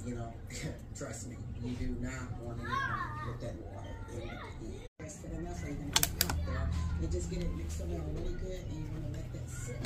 you know, trust me, you do not want to get home with that water in the pan. Rest it enough, so you're going to just come up there and just get it mixed around really good, and you want to let that sit